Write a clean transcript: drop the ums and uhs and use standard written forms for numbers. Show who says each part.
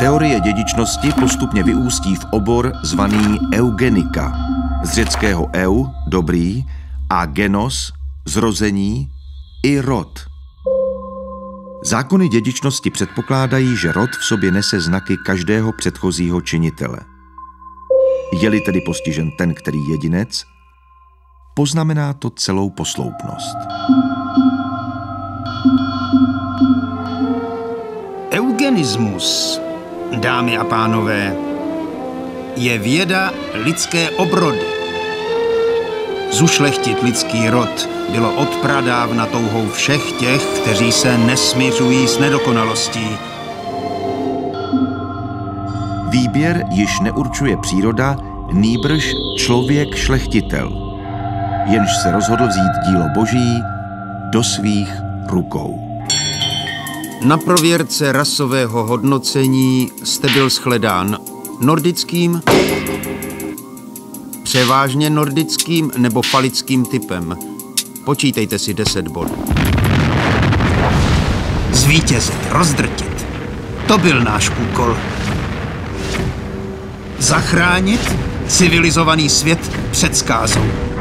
Speaker 1: Teorie dědičnosti postupně vyústí v obor zvaný eugenika. Z řeckého eu, dobrý, a genos, zrození, i rod. Zákony dědičnosti předpokládají, že rod v sobě nese znaky každého předchozího činitele. Je-li tedy postižen ten, který jedinec, poznamená to celou posloupnost.
Speaker 2: Eugenismus, dámy a pánové, je věda lidské obrody. Zušlechtit lidský rod bylo odpradávna touhou všech těch, kteří se nesmiřují s nedokonalostí.
Speaker 1: Výběr již neurčuje příroda, nýbrž člověk šlechtitel, jenž se rozhodl vzít dílo Boží do svých rukou.
Speaker 2: Na prověrce rasového hodnocení jste byl shledán nordickým, převážně nordickým nebo falickým typem. Počítejte si 10 bodů. Zvítězit, rozdrtit. To byl náš úkol. Zachránit civilizovaný svět před zkázou.